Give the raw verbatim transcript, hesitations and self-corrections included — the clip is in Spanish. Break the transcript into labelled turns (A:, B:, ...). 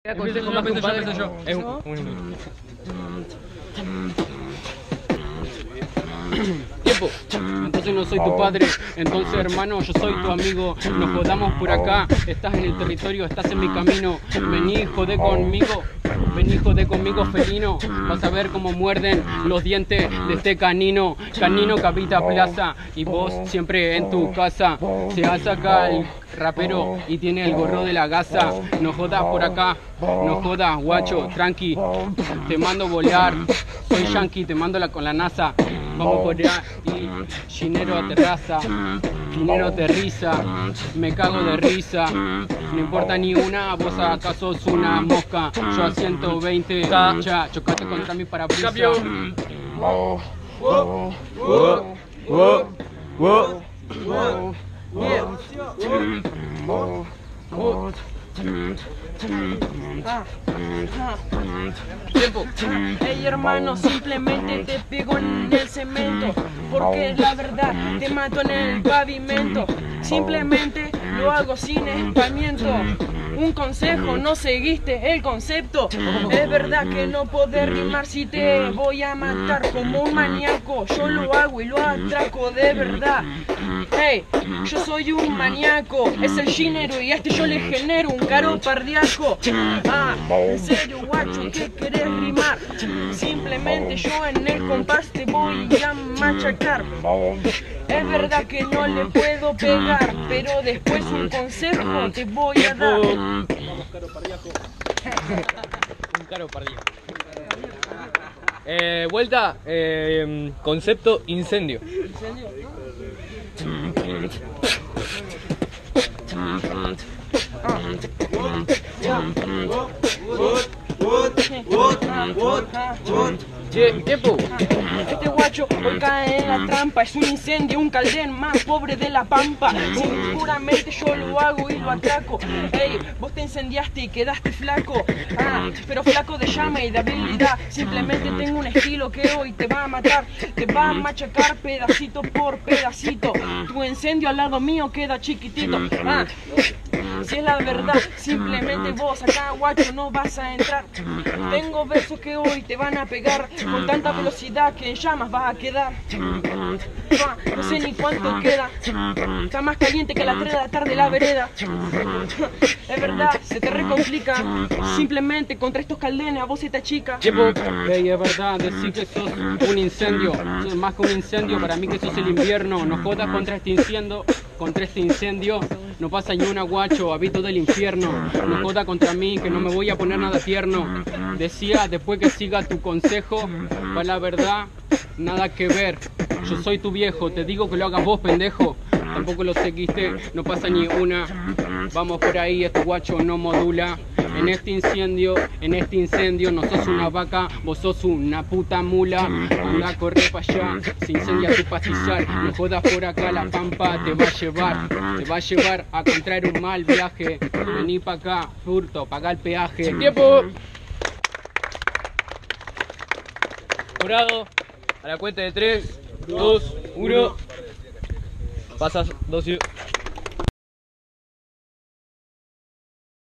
A: ¿Qué aconsejo más que un padre?
B: yo. Es un, un...
A: Tiempo. Entonces no soy tu padre, entonces hermano, yo soy tu amigo. Nos jodamos por acá, estás en el territorio, estás en mi camino. Vení, jode conmigo, vení, jode conmigo, felino. Vas a ver cómo muerden los dientes de este canino. Canino que habita plaza y vos siempre en tu casa. Se hace acá el rapero y tiene el gorro de la gasa. No jodas por acá, no jodas, guacho, tranqui. Te mando volar, soy yankee, te mando la, con la NASA. Vamos por allá y chinero aterraza, dinero aterriza, me cago de risa, no importa ni una, vos acá sos una mosca, yo a ciento veinte, ya, chocate contra mi parabrisas.
B: Cambio. Wow, wow, wow, wow, wow, wow.
C: Ah, ah. Tiempo. Ey hermano, simplemente te pego en el cemento, porque la verdad te mato en el pavimento. Simplemente lo hago sin espamiento. Un consejo, no seguiste el concepto. Es verdad que no podés rimar si te voy a matar como un maníaco. Yo lo hago y lo atraco de verdad. Hey, yo soy un maníaco, es el género y a este yo le genero un caro cardíaco. Ah, en serio guacho, ¿qué querés rimar? Simplemente yo en el compás te voy a machacar. Es verdad que no le puedo pegar, pero después un consejo te voy a dar.
B: Un caro pardíaco. Eh, vuelta, eh, concepto incendio.
C: ¿Incendio?
A: Che, tiempo.
C: Este guacho hoy cae en la trampa, es un incendio, un caldén más pobre de la pampa. Seguramente yo lo hago y lo atraco. Ey, vos te incendiaste y quedaste flaco. Ah, pero flaco de llama y de habilidad. Simplemente tengo un estilo que hoy te va a matar. Te va a machacar pedacito por pedacito. Tu incendio al lado mío queda chiquitito. Ah, si es la verdad, simplemente vos acá guacho no vas a entrar. Tengo versos que hoy te van a pegar con tanta velocidad que en llamas vas a quedar. Ah, no sé ni cuánto queda, está más caliente que las tres de la tarde la vereda. Es verdad, se te recomplica. Simplemente contra estos caldenes a vos esta chica.
A: Tiempo. Ey, es verdad, decir que sos un incendio, sos más que un incendio, para mí que sos el invierno. No jodas contra este incendio, contra este incendio. No pasa ni una guacho, habito del infierno. No joda contra mí, que no me voy a poner nada tierno. Decía después que siga tu consejo, pues la verdad, nada que ver. Yo soy tu viejo, te digo que lo hagas vos, pendejo. Tampoco lo seguiste, no pasa ni una. Vamos por ahí, este guacho no modula. En este incendio, en este incendio, no sos una vaca, vos sos una puta mula. Anda, corre pa' allá, se incendia tu pastizal. No jodas por acá, la pampa te va a llevar. Te va a llevar a contraer un mal viaje. Vení pa' acá, furto, paga el peaje.
B: Tiempo. Jurado, a la cuenta de tres, dos, uno. Pasas dos y...